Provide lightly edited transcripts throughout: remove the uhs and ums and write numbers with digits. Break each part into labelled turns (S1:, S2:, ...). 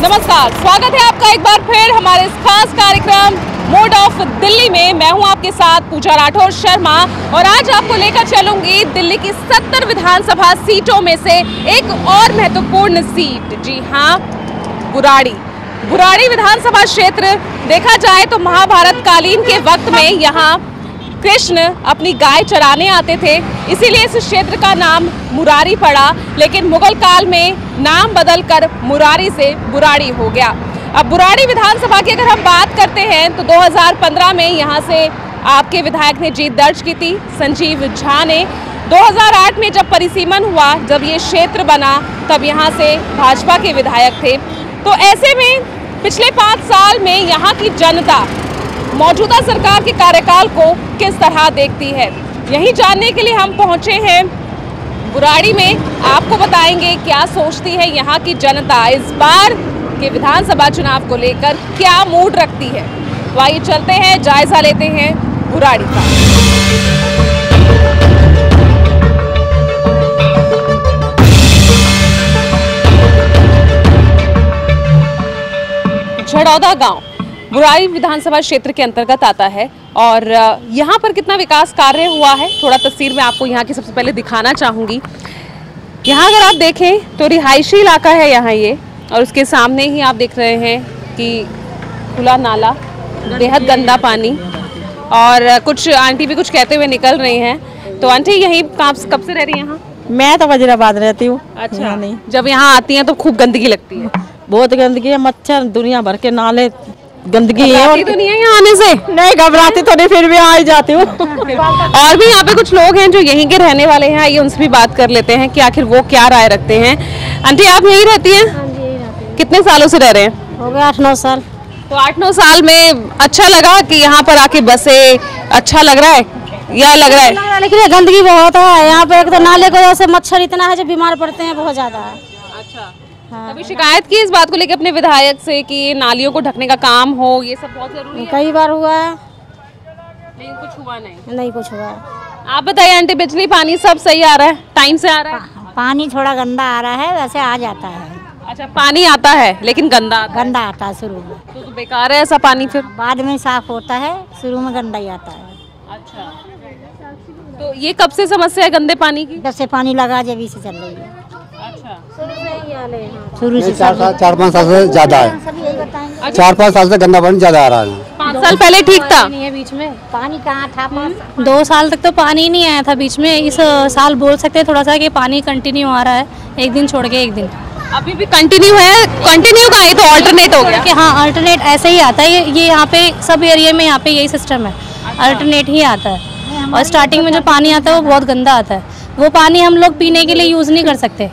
S1: नमस्कार, स्वागत है आपका एक बार फिर हमारे इस खास कार्यक्रम मोड ऑफ दिल्ली में। मैं हूं आपके साथ पूजा राठौर शर्मा और आज आपको लेकर चलूंगी दिल्ली की 70 विधानसभा सीटों में से एक और महत्वपूर्ण सीट। जी हां, बुराड़ी विधानसभा क्षेत्र। देखा जाए तो महाभारत कालीन के वक्त में यहाँ कृष्ण अपनी गाय चराने आते थे, इसीलिए इस क्षेत्र का नाम मुरारी पड़ा। लेकिन मुगल काल में नाम बदलकर मुरारी से बुराड़ी हो गया। अब बुराड़ी विधानसभा की अगर हम बात करते हैं तो 2015 में यहाँ से आपके विधायक ने जीत दर्ज की थी, संजीव झा ने। 2008 में जब परिसीमन हुआ, जब ये क्षेत्र बना, तब यहाँ से भाजपा के विधायक थे। तो ऐसे में पिछले 5 साल में यहाँ की जनता मौजूदा सरकार के कार्यकाल को किस तरह देखती है, यही जानने के लिए हम पहुंचे हैं बुराड़ी में। आपको बताएंगे क्या सोचती है यहाँ की जनता, इस बार के विधानसभा चुनाव को लेकर क्या मूड रखती है। तो आइए चलते हैं, जायजा लेते हैं बुराड़ी का। झड़ौदा गांव बुराड़ी विधानसभा क्षेत्र के अंतर्गत आता है और यहाँ पर कितना विकास कार्य हुआ है, थोड़ा तस्वीर में आपको यहाँ की सबसे पहले दिखाना चाहूँगी। यहाँ अगर आप देखें तो रिहायशी इलाका है यहाँ ये, और उसके सामने ही आप देख रहे हैं कि खुला नाला, बेहद गंदा पानी, और कुछ आंटी भी कुछ कहते हुए निकल रही हैं। तो आंटी यहीं कब से रह रही हैं यहाँ?
S2: मैं तो वजीराबाद रहती हूँ।
S1: अच्छा, नहीं जब यहाँ आती हैं तो खूब गंदगी लगती है?
S2: बहुत गंदगी है, मच्छर, दुनिया भर के नाले, गंदगी है। और
S1: तो नहीं है यहाँ आने से?
S2: नहीं घबराती तो नहीं, फिर भी आ ही जाती हूँ।
S1: और भी यहाँ पे कुछ लोग हैं जो यहीं के रहने वाले हैं, आइए उनसे भी बात कर लेते हैं कि आखिर वो क्या राय रखते हैं। आंटी आप यहीं रहती हैं?
S3: हाँ जी, यहीं रहती हूँ।
S1: कितने सालों से रह रहे हैं?
S3: हो गया 8-9 साल।
S1: तो 8-9 साल में अच्छा लगा कि यहाँ पर आके बसे, अच्छा लग रहा है या लग रहा है?
S3: लेकिन गंदगी बहुत है यहाँ पे, एक तो नाले की वजह से मच्छर इतना है जो बीमार पड़ते हैं, बहुत ज्यादा है।
S1: अच्छा, कभी शिकायत की इस बात को लेकर अपने विधायक से कि नालियों को ढकने का काम हो, ये सब बहुत जरूरी है?
S3: कई बार हुआ है,
S1: लेकिन कुछ हुआ नहीं
S3: कुछ हुआ है।
S1: आप बताइए आंटी, बिजली पानी सब सही आ रहा है, टाइम से आ रहा है?
S3: पानी थोड़ा गंदा आ रहा है, वैसे आ जाता है।
S1: अच्छा, पानी आता है लेकिन गंदा
S3: आता है शुरू में।
S1: तो बेकार है ऐसा पानी, फिर
S3: बाद में साफ होता है, शुरू में गंदा ही आता है।
S1: अच्छा, तो ये कब से समस्या है गंदे पानी की?
S3: जब से पानी लगा जब से चल रही है।
S1: अच्छा,
S3: शुरू से
S4: 4-5 साल से ज्यादा है। 4-5 साल से गंदा पानी ज्यादा आ रहा है।
S1: 5 साल पहले ठीक था?
S3: नहीं है, बीच में पानी कहाँ था?
S5: 2 साल तक तो पानी नहीं आया था बीच में। इस साल बोल सकते हैं थोड़ा सा कि पानी कंटिन्यू आ रहा है, एक दिन छोड़ के एक दिन।
S1: अभी भी कंटिन्यू है? कंटिन्यू का ये तो अल्टरनेट हो गया
S5: कि हाँ, अल्टरनेट ऐसे ही आता है। ये यहाँ पे सब एरिया में यहाँ पे यही सिस्टम है, अल्टरनेट ही आता है। और स्टार्टिंग में जो पानी आता है वो बहुत गंदा आता है। वो पानी हम लोग पीने के लिए यूज नहीं कर सकते,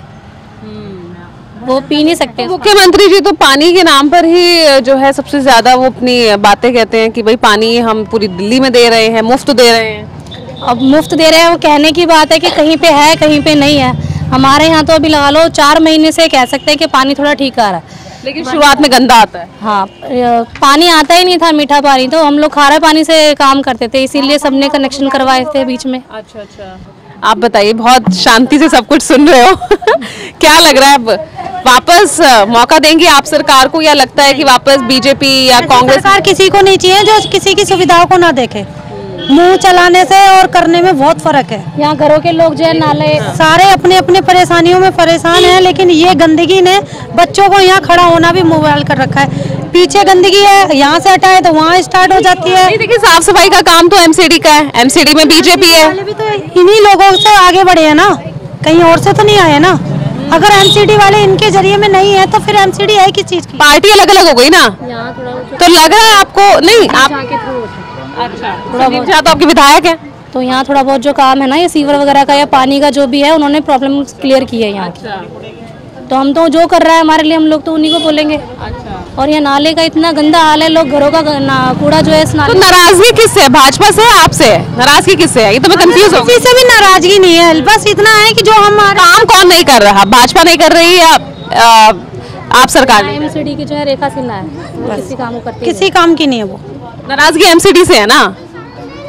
S5: वो पी नहीं सकते।
S1: मुख्यमंत्री जी तो पानी के नाम पर ही जो है सबसे ज्यादा वो अपनी बातें कहते हैं कि भाई पानी हम पूरी दिल्ली में दे रहे हैं, मुफ्त दे रहे हैं।
S5: अब मुफ्त दे रहे हैं, वो कहने की बात है कि कहीं पे है कहीं पे नहीं है। हमारे यहाँ तो अभी लगा लो 4 महीने से कह सकते हैं कि पानी थोड़ा ठीक आ रहा है,
S1: लेकिन शुरुआत में गंदा आता है।
S5: हाँ, पानी आता ही नहीं था, मीठा पानी। तो हम लोग खारे पानी से काम करते थे, इसीलिए सबने कनेक्शन करवाए थे बीच में।
S1: अच्छा, आप बताइए, बहुत शांति से सब कुछ सुन रहे हो क्या लग रहा है, अब वापस मौका देंगे आप सरकार को, या लगता है कि वापस बीजेपी या कांग्रेस?
S3: सरकार किसी को नहीं चाहिए जो किसी की सुविधाओं को ना देखे। मुंह चलाने से और करने में बहुत फर्क है।
S5: यहाँ घरों के लोग जो है नाले
S3: सारे अपने अपने परेशानियों में परेशान हैं, लेकिन ये गंदगी ने बच्चों को यहाँ खड़ा होना भी मोबाइल कर रखा है। पीछे गंदगी है, यहाँ से हटाए तो वहाँ स्टार्ट हो जाती है।
S1: देखिए, साफ सफाई का काम तो एमसीडी का है, एमसीडी में बीजेपी है।
S3: भी तो इन्हीं लोगों से आगे बढ़े हैं ना, कहीं और से तो नहीं आए ना। अगर एमसीडी वाले इनके जरिए में नहीं है तो फिर एमसीडी है किस चीज की?
S1: पार्टी अलग अलग हो गई ना, तो लग रहा है आपको? नहीं, आप अच्छा, संजीव झा तो आपके विधायक है,
S5: तो यहाँ थोड़ा बहुत जो काम है ना, ये सीवर वगैरह का या पानी का जो भी है, उन्होंने प्रॉब्लम क्लियर की है यहाँ की। तो हम तो जो कर रहा है हमारे लिए, हम लोग तो उन्हीं को बोलेंगे।
S1: अच्छा,
S5: और यहाँ नाले का इतना गंदा हाल है, लोग घरों का कूड़ा जो है इस नाले।
S1: तो नाराजगी किससे है? भाजपा से है, आपसे है? नाराजगी किससे है? ये तो मैं कंफ्यूज हूँ।
S3: किसी से भी नाराजगी नहीं है, बस इतना है कि जो हमारा
S1: काम कौन नहीं कर रहा? भाजपा नहीं कर रही या आप सरकार?
S5: एमसीडी की जो है रेखा सिन्हा है, वो किसी काम को करती है।
S3: किसी काम की नहीं है वो।
S1: नाराजगी एमसीडी से है ना?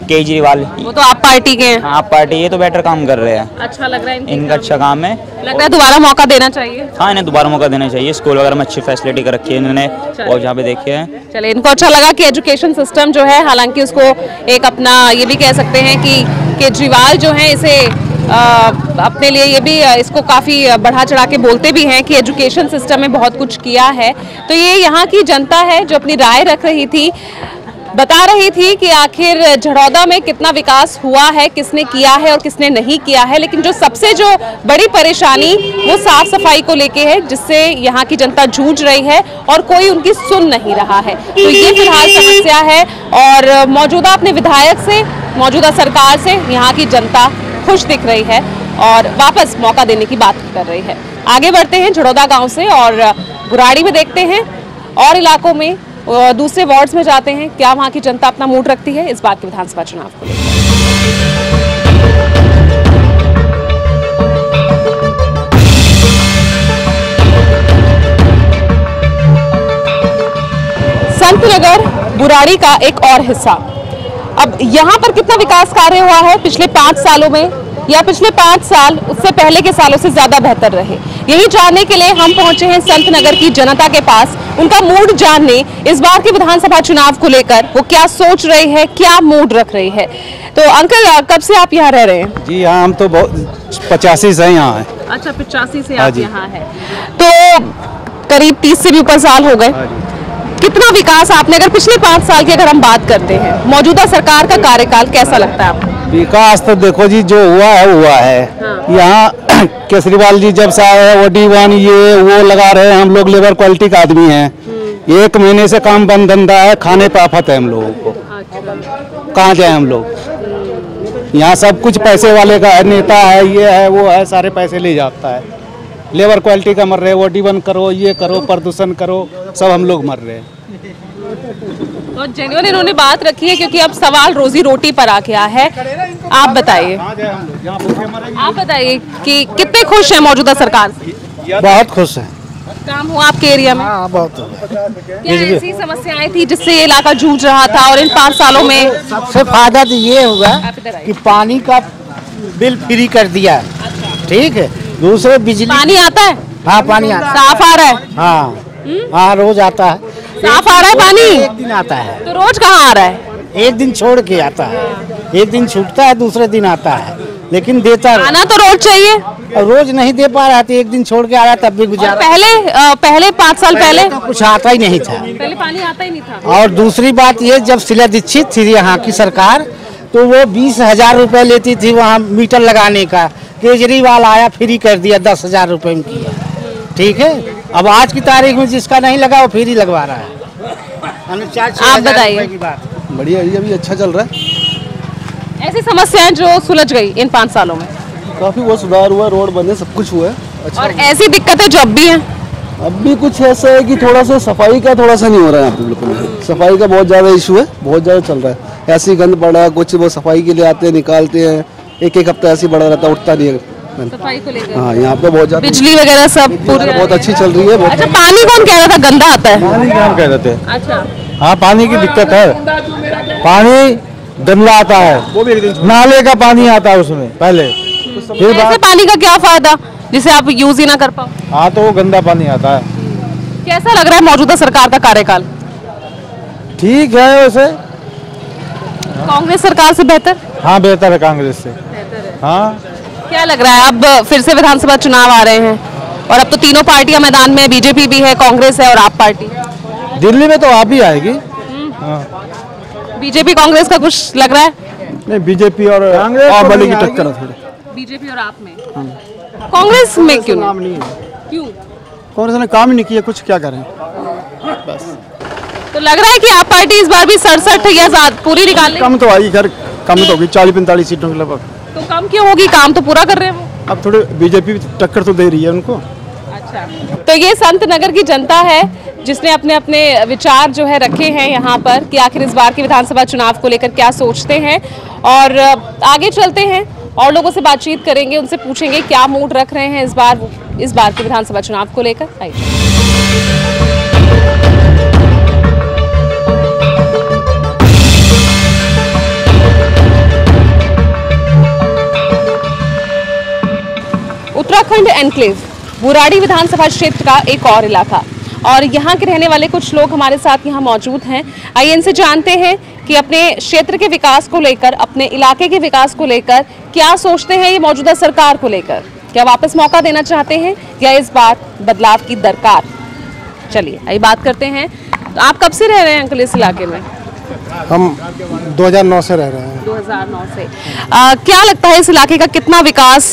S6: केजरीवाल।
S1: वो तो आप पार्टी के हैं।
S6: आप पार्टी, ये तो बेटर काम कर रहे हैं।
S1: अच्छा लग रहा है
S6: इनका अच्छा काम है।
S1: लगता है दोबारा मौका देना चाहिए।
S6: हाँ, इन्हें दोबारा मौका देना चाहिए। स्कूल वगैरह में अच्छी फैसिलिटी कर रखी है इन्होंने, और जहाँ पे देखिए है।
S1: चले, इनको अच्छा लगा कि एजुकेशन सिस्टम जो है, हालांकि उसको एक अपना ये भी कह सकते हैं कि केजरीवाल जो है इसे अपने लिए ये भी इसको काफ़ी बढ़ा चढ़ा के बोलते भी हैं कि एजुकेशन सिस्टम में बहुत कुछ किया है। तो ये यहाँ की जनता है जो अपनी राय रख रही थी, बता रही थी कि आखिर झड़ौदा में कितना विकास हुआ है, किसने किया है और किसने नहीं किया है। लेकिन जो सबसे जो बड़ी परेशानी वो साफ सफाई को लेके है, जिससे यहाँ की जनता जूझ रही है और कोई उनकी सुन नहीं रहा है। तो ये फिलहाल समस्या है और मौजूदा अपने विधायक से, मौजूदा सरकार से यहाँ की जनता खुश दिख रही है और वापस मौका देने की बात कर रही है। आगे बढ़ते हैं झड़ौदा गाँव से और बुराड़ी में देखते हैं और इलाकों में, दूसरे वार्ड्स में जाते हैं, क्या वहां की जनता अपना मूड रखती है इस बार के विधानसभा चुनाव को लेकर। संतनगर बुराड़ी का एक और हिस्सा। अब यहाँ पर कितना विकास कार्य हुआ है पिछले 5 सालों में, या पिछले 5 साल उससे पहले के सालों से ज्यादा बेहतर रहे, यही जानने के लिए हम पहुंचे हैं संतनगर की जनता के पास। उनका मूड जानने, इस बार के विधानसभा चुनाव को लेकर वो क्या सोच रहे हैं, क्या मूड रख रहे हैं। तो अंकल, कब से आप यहाँ रह रहे हैं?
S4: जी हाँ, हम तो 85 से यहाँ हैं।
S1: अच्छा, 85 से आप यहाँ हैं, तो करीब 30 से भी ऊपर साल हो गए। कितना विकास आपने, अगर पिछले 5 साल की अगर हम बात करते हैं, मौजूदा सरकार का कार्यकाल कैसा लगता है आपको?
S4: विकास तो देखो जी, जो हुआ है। हाँ। यहाँ केजरीवाल जी जब से आए हैं, OD1 ये वो लगा रहे हैं। हम लोग लेबर क्वालिटी का आदमी हैं। 1 महीने से काम बंद धंधा है, खाने पे आफत है हम लोगों को। कहाँ जाए हम लोग? यहाँ सब कुछ पैसे वाले का है, नेता है, ये है वो है, सारे पैसे ले जाता है। लेबर क्वालिटी का मर रहे, OD1 करो, ये करो, प्रदूषण करो, सब हम लोग मर रहे हैं।
S1: तो जेन्युइन इन्होंने बात रखी है, क्योंकि अब सवाल रोजी रोटी पर आ गया है। आप बताइए, कि कितने खुश हैं मौजूदा सरकार से?
S4: बहुत खुश हैं।
S1: काम हुआ आपके एरिया में?
S4: हाँ, बहुत।
S1: क्या ऐसी समस्याएं थी जिससे ये इलाका जूझ रहा था, और इन 5 सालों में
S7: सबसे फायदा तो ये हुआ कि पानी का बिल फ्री कर दिया है। ठीक है, दूसरे बिजली
S1: पानी आता है?
S7: हाँ, पानी आता है।
S1: साफ आ रहा है?
S7: हाँ हाँ, रोज आता है।
S1: साफ आ रहा है पानी?
S7: एक दिन आता है।
S1: तो रोज कहाँ आ रहा है?
S7: एक दिन छोड़ के आता है, एक दिन छूटता है, दूसरे दिन आता है, लेकिन देता
S1: आना तो रोज चाहिए।
S7: रोज नहीं दे पा रहा था, एक दिन छोड़ के आ रहा तब भी गुजारा।
S1: पहले 5 साल पहले
S7: तो कुछ आता ही नहीं था,
S1: पहले पानी आता ही नहीं था।
S7: और दूसरी बात ये, जब शीला दीक्षित थी यहाँ की सरकार, तो वो 20,000 रुपए लेती थी वहाँ मीटर लगाने का। केजरीवाल आया, फ्री कर दिया, 10,000 रुपए में किया। ठीक है, अब आज की तारीख में जिसका नहीं लगा वो फ्री लगवा रहा है।
S1: आप बताइए।
S4: बढ़िया, ये भी अच्छा चल रहा है।
S1: ऐसी समस्याएं जो सुलझ गई इन 5 सालों में?
S4: काफी वो सुधार हुआ, रोड बने, सब कुछ हुआ है। अच्छा।
S1: और ऐसी दिक्कतें जो अब भी हैं?
S4: अब भी कुछ ऐसा है कि थोड़ा सा सफाई का थोड़ा सा नहीं हो रहा है यहाँ पे। बिल्कुल सफाई का बहुत ज्यादा इशू है, बहुत ज्यादा चल रहा है। ऐसी गंद पड़ा है, कुछ वो सफाई के लिए आते हैं, निकालते हैं, एक हफ्ता ऐसे बड़ा रहता है, उठता नहीं है
S1: सफाई को लेकर।
S4: हाँ, यहाँ पे बहुत ज्यादा
S1: बिजली वगैरह सब पूरी
S4: बहुत अच्छी चल रही है।
S1: अच्छा, पानी कौन कह रहा था गंदा आता है?
S4: पानी कौन कह रहे थे?
S1: अच्छा,
S4: हाँ, पानी की दिक्कत है। पानी गंदा आता है, वो भी नाले का पानी आता है उसमें पहले। फिर
S1: ऐसे पानी का क्या फायदा जिसे आप यूज ही ना कर पाओ?
S4: हाँ, तो वो गंदा पानी आता है।
S1: कैसा लग रहा है मौजूदा सरकार का कार्यकाल?
S4: ठीक है वैसे।
S1: कांग्रेस सरकार से बेहतर?
S4: हाँ, बेहतर है कांग्रेस से। हाँ।
S1: क्या लग रहा है, अब फिर से विधानसभा चुनाव आ रहे हैं और अब तो तीनों पार्टियां मैदान में, बीजेपी भी है, कांग्रेस है और आप पार्टी।
S4: दिल्ली में तो आप ही आएगी। हाँ।
S1: बीजेपी कांग्रेस का कुछ लग रहा है?
S4: नहीं, बीजेपी और आप वाली की टक्कर है थोड़ी।
S1: बीजेपी और आप में? कांग्रेस में क्यों नहीं? क्यों?
S4: कांग्रेस ने काम ही नहीं किया कुछ, क्या करें बस।
S1: तो लग रहा है कि आप पार्टी इस बार भी 67 या पूरी निकाल लेगी?
S4: कम तो आई, खैर कम तो होगी, 40-45 सीटों के लगभग।
S1: तो कम क्यों होगी, काम तो पूरा कर रहे हैं वो।
S4: अब थोड़े बीजेपी टक्कर तो दे रही है उनको।
S1: अच्छा, तो ये संतनगर की जनता है जिसने अपने अपने विचार जो है रखे हैं यहाँ पर कि आखिर इस बार के विधानसभा चुनाव को लेकर क्या सोचते हैं। और आगे चलते हैं और लोगों से बातचीत करेंगे, उनसे पूछेंगे क्या मूड रख रहे हैं इस बार के विधानसभा चुनाव को लेकर। आइए। एनक्लेव, मुरारी विधानसभा क्षेत्र का एक और इलाका, और यहाँ के रहने वाले कुछ लोग हमारे साथ यहाँ मौजूद हैं। आइए इनसे जानते हैं कि अपने क्षेत्र के विकास को लेकर, अपने इलाके के विकास को लेकर क्या सोचते हैं ये मौजूदा सरकार को लेकर। क्या वापस मौका देना चाहते हैं या इस बार बदलाव की दरकार। चलिए आइए बात करते हैं। तो आप कब से रह रहे हैं अंकल इस इलाके में?
S8: हम 2009 से रह रहे हैं।
S1: 2009 से। क्या लगता है इस इलाके का कितना विकास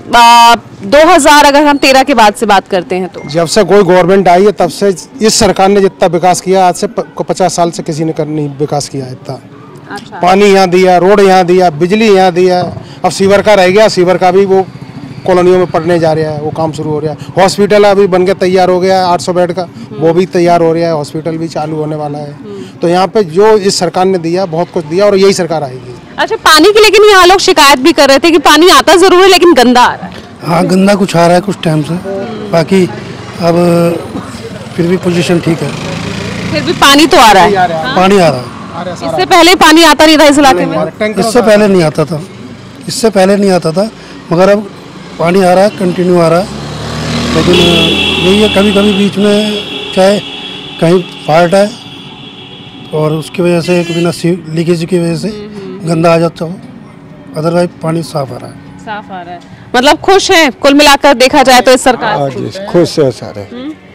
S1: 2000 अगर हम 13 के बाद से बात करते हैं तो?
S8: जब से कोई गवर्नमेंट आई है तब से इस सरकार ने जितना विकास किया आज से 50 साल से किसी ने नहीं विकास किया इतना।
S1: अच्छा।
S8: पानी यहाँ दिया, रोड यहाँ दिया, बिजली यहाँ दिया, अब सीवर का रह गया, सीवर का भी वो कॉलोनियों में पड़ने जा रहा है, वो काम शुरू हो रहा है। हॉस्पिटल अभी बन के तैयार हो गया है 800 बेड का, वो भी तैयार हो रहा है, हॉस्पिटल भी चालू होने वाला है। तो यहाँ पे जो इस सरकार ने दिया बहुत कुछ दिया और यही सरकार आएगी।
S1: अच्छा, पानी की लेकिन यहाँ लोग शिकायत भी कर रहे थे कि पानी आता जरूर है लेकिन गंदा आ रहा है।
S9: हाँ, गंदा कुछ आ रहा है कुछ टाइम से, बाकी अब फिर भी पोजीशन ठीक है।
S1: फिर भी पानी तो आ रहा है,
S9: पानी आ रहा है।
S1: इससे पहले पानी आता नहीं था इस इलाके में?
S9: इससे पहले नहीं आता था, इससे पहले नहीं आता था, मगर अब पानी आ रहा है, कंटिन्यू आ रहा है। लेकिन यही है, कभी कभी बीच में चाहे कहीं फॉल्ट है और उसकी वजह से बिना लीकेज की वजह से गंदा आ जाता हो, अदरवाइज पानी साफ आ रहा है।
S1: साफ आ रहा है, मतलब खुश हैं कुल मिलाकर देखा जाए तो इस सरकार से?
S8: खुश है सारे।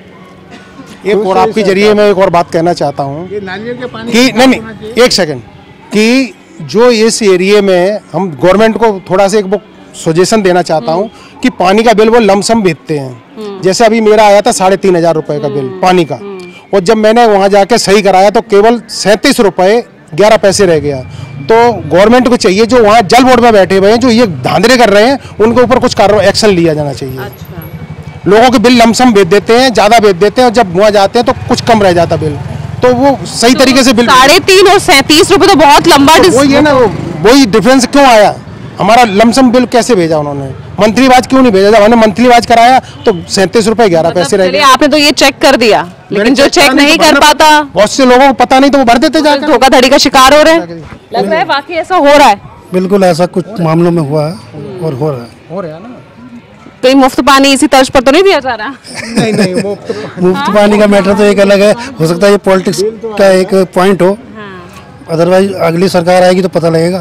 S8: एक और आपके जरिए मैं एक और बात कहना चाहता हूँ कि नहीं एक सेकंड, कि जो इस एरिया में हम गवर्नमेंट को थोड़ा सा एक वो सजेशन देना चाहता हूँ कि पानी का बिल वो लमसम भेजते हैं। जैसे अभी मेरा आया था 3500 रुपए का बिल पानी का, और जब मैंने वहाँ जाके सही कराया तो केवल 37 रुपए 11 पैसे रह गया। तो गवर्नमेंट को चाहिए, जो वहाँ जल बोर्ड में बैठे हुए हैं, जो ये धांधले कर रहे हैं, उनके ऊपर कुछ कार्रवाई एक्शन लिया जाना चाहिए। अच्छा। लोगों के बिल लमसम भेज देते हैं, ज़्यादा भेज देते हैं, और जब वहाँ जाते हैं तो कुछ कम रह जाता बिल, तो वो सही तरीके से बिल
S1: 3.5 और 37 रुपए तो बहुत लंबा
S8: वही है ना, वही डिफरेंस क्यों आया? हमारा लमसम बिल कैसे भेजा उन्होंने? मंथली वाज क्यों नहीं भेजा? जब हमने मंथली वाज कराया तो 37 रुपए 11 पैसे रह गए।
S1: आपने तो ये चेक कर दिया, लेकिन जो चेक नहीं कर पाता,
S8: बहुत से लोगों को पता नहीं तो वो भर देते जाकर,
S1: धोखाधड़ी का शिकार हो रहे हैं। लग रहा है वाकई ऐसा हो रहा है।
S9: बिल्कुल ऐसा कुछ मामलों में हुआ है और हो रहा है ना।
S1: तो मुफ्त पानी इसी तर्ज पर तो नहीं दिया जा रहा?
S8: नहीं
S9: मुफ्त पानी का मैटर तो एक अलग है, हो सकता है ये पॉलिटिक्स का एक पॉइंट हो, अदरवाइज अगली सरकार आएगी तो पता लगेगा।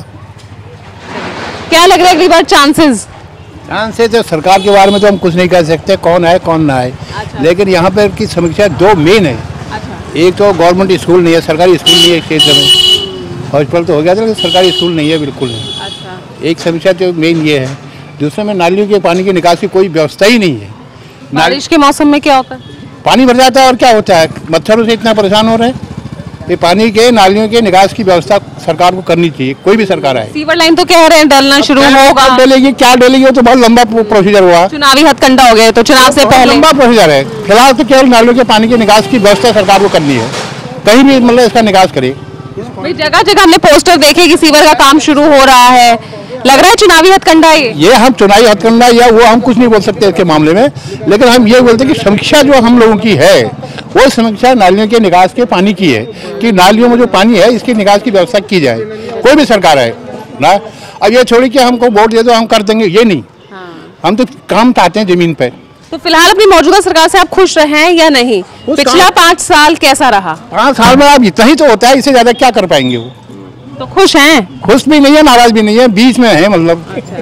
S1: क्या लग रहा है अगली बार चांसेस?
S10: तो सरकार के बारे में तो हम कुछ नहीं कह सकते, कौन आए कौन ना आए। अच्छा। लेकिन यहाँ पर की समीक्षा दो मेन है। अच्छा। एक तो गवर्नमेंट स्कूल नहीं है, सरकारी स्कूल नहीं है क्षेत्र में, हॉस्पिटल तो हो गया था लेकिन सरकारी स्कूल नहीं है, बिल्कुल नहीं। अच्छा। एक समीक्षा तो मेन ये है। दूसरे में नालियों के पानी की निकासी की कोई व्यवस्था ही नहीं है।
S1: बारिश के मौसम में क्या होता है?
S10: पानी भर जाता है और क्या होता है, मच्छरों से इतना परेशान हो रहे हैं। ये पानी के नालियों के निकास की व्यवस्था सरकार को करनी चाहिए, कोई भी सरकार आए।
S1: सीवर लाइन तो कह रहे हैं डलना शुरू होगा,
S10: डलेगी क्या डलेगी, वो तो बहुत लंबा प्रोसीजर हुआ,
S1: चुनावी हथकंडा हो गया, तो चुनाव से पहले
S10: लंबा प्रोसीजर है। फिलहाल तो केवल नालियों के पानी के निकास की व्यवस्था सरकार को करनी है, कहीं भी मतलब इसका निकास करे।
S1: जगह जगह हमने पोस्टर देखे कि सीवर का काम शुरू हो रहा है, लग रहा है चुनावी हथकंडा ये
S10: हम चुनावी हथकंडा या वो हम कुछ नहीं बोल सकते इसके मामले में, लेकिन हम ये बोलते हैं कि समीक्षा जो हम लोगों की है वो समीक्षा नालियों के निकास के पानी की है, कि नालियों में जो पानी है इसकी निकास की व्यवस्था की जाए, कोई भी सरकार है ना। अब ये छोड़ी कि हमको वोट दे दो हम कर देंगे, ये नहीं। हम तो काम चाहते हैं जमीन पे।
S1: तो फिलहाल अपनी मौजूदा सरकार से आप खुश रहे हैं या नहीं? पिछला 5 साल कैसा रहा?
S10: 5 साल में अब इतना ही तो होता है, इससे ज्यादा क्या कर पाएंगे वो।
S1: तो खुश हैं?
S10: खुश भी नहीं है, नाराज भी नहीं है, बीच में है, मतलब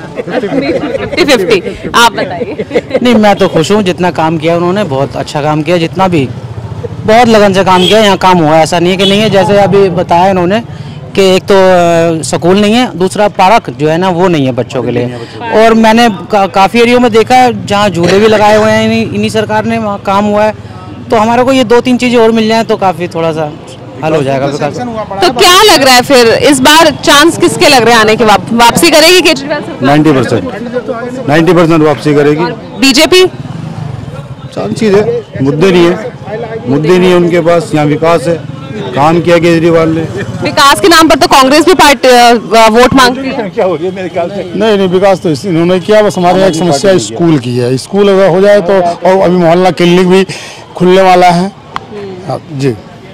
S1: 50-50। आप बताइए।
S11: नहीं, मैं तो खुश हूँ, जितना काम किया उन्होंने बहुत अच्छा काम किया, जितना भी बहुत लगन से काम किया, यहाँ काम हुआ, ऐसा नहीं है कि नहीं है। जैसे अभी बताया इन्होंने कि एक तो स्कूल नहीं है, दूसरा पार्क जो है ना वो नहीं है बच्चों के लिए, और मैंने काफ़ी एरियो में देखा है जहाँ झूले भी लगाए हुए हैं इन्हीं सरकार ने, वहाँ काम हुआ है। तो हमारे को ये 2-3 चीज़ें और मिल जाए तो काफ़ी थोड़ा सा हल हो जाएगा।
S1: तो क्या लग रहा है फिर इस बार चांस किसके लग रहे हैं आने के? वापसी करेगी केजरीवाल सरकार?
S12: 90% वापसी करेगी।
S1: बीजेपी
S12: चांस है, मुद्दे नहीं है उनके पास, यहाँ विकास है, काम किया केजरीवाल ने।
S1: विकास के नाम पर तो कांग्रेस भी पार्टी वोट मांगती है।
S12: क्या हो गया मेरे ख्याल से? नहीं, विकास तो इन्होंने किया, बस हमारे यहाँ एक समस्या स्कूल की है। स्कूल अगर हो जाए तो, और अभी मोहल्ला क्लिनिक भी खुलने वाला है जी।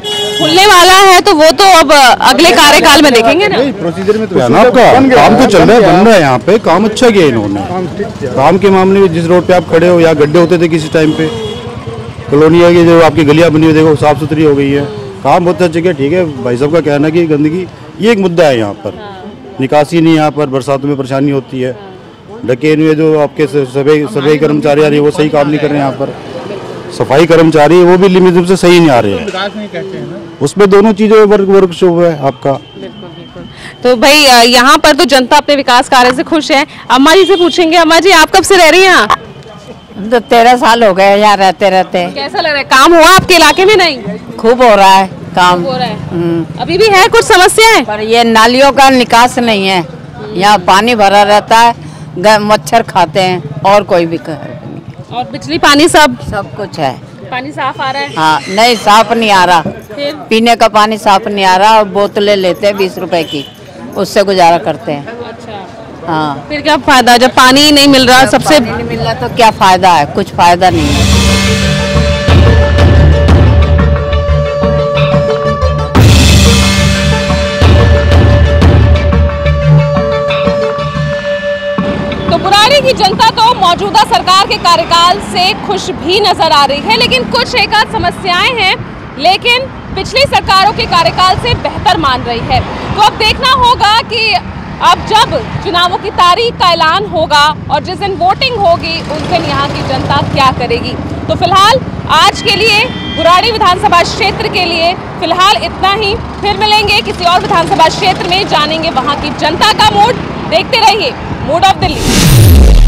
S1: खुलने वाला है तो वो तो अब अगले कार्यकाल में देखेंगे ना।
S12: प्रोसीजर में तो है ना आपका, काम तो चल रहा है, बन रहा है यहाँ पे, काम अच्छा किया इन्होंने। काम के मामले में जिस रोड पे आप खड़े हो, यहाँ गड्ढे होते थे किसी टाइम पे, कॉलोनिया की जो आपकी गलियाँ बनी हुई देखो साफ सुथरी हो गई है, काम बहुत अच्छा किया। ठीक है भाई साहब का कहना कि गंदगी ये एक मुद्दा है यहाँ पर, निकासी नहीं, यहाँ पर बरसातों में परेशानी होती है, ढके हुए जो आपके सफाई कर्मचारी आ रही है वो सही काम नहीं कर रहे हैं यहाँ पर, सफाई कर्मचारी वो भी लिमिट से सही नहीं आ रहे हैं, उसमें दोनों चीज़ें वर्कशॉप है आपका।
S1: तो भाई यहाँ पर तो जनता अपने विकास कार्य से खुश है। अम्मा जी से पूछेंगे, अम्मा जी आप कब से रह रही हैं यहाँ?
S2: तो 13 साल हो गए यहाँ रहते रहते।
S1: कैसा लग रहा है, काम हुआ आपके इलाके में? नहीं,
S2: खूब हो रहा है काम,
S1: हो रहा है। अभी भी है कुछ समस्याएं,
S2: पर ये नालियों का निकास नहीं है, यहाँ पानी भरा रहता है, मच्छर खाते हैं और कोई भी नहीं।
S1: और बिजली पानी सब
S2: कुछ है,
S1: पानी साफ आ रहा है?
S2: हाँ नहीं साफ नहीं आ रहा,
S1: फिर
S2: पीने का पानी साफ नहीं आ रहा और बोतलें लेते हैं 20 रुपए की, उससे गुजारा करते हैं।
S1: अच्छा,
S2: हाँ
S1: फिर क्या फायदा जब पानी नहीं मिल रहा? सबसे
S2: नहीं मिल रहा तो क्या फायदा है, कुछ फायदा नहीं है।
S1: तो बुराड़ी की जनता तो मौजूदा सरकार के कार्यकाल से खुश भी नजर आ रही है, लेकिन कुछ एक आध समस्याएं हैं, लेकिन पिछली सरकारों के कार्यकाल से बेहतर मान रही है। तो अब देखना होगा कि अब जब चुनावों की तारीख का ऐलान होगा और जिस दिन वोटिंग होगी उस दिन यहाँ की जनता क्या करेगी। तो फिलहाल आज के लिए बुराड़ी विधानसभा क्षेत्र के लिए फिलहाल इतना ही, फिर मिलेंगे किसी और विधानसभा क्षेत्र में, जानेंगे वहाँ की जनता का मूड। देखते रहिए मूड ऑफ दिल्ली।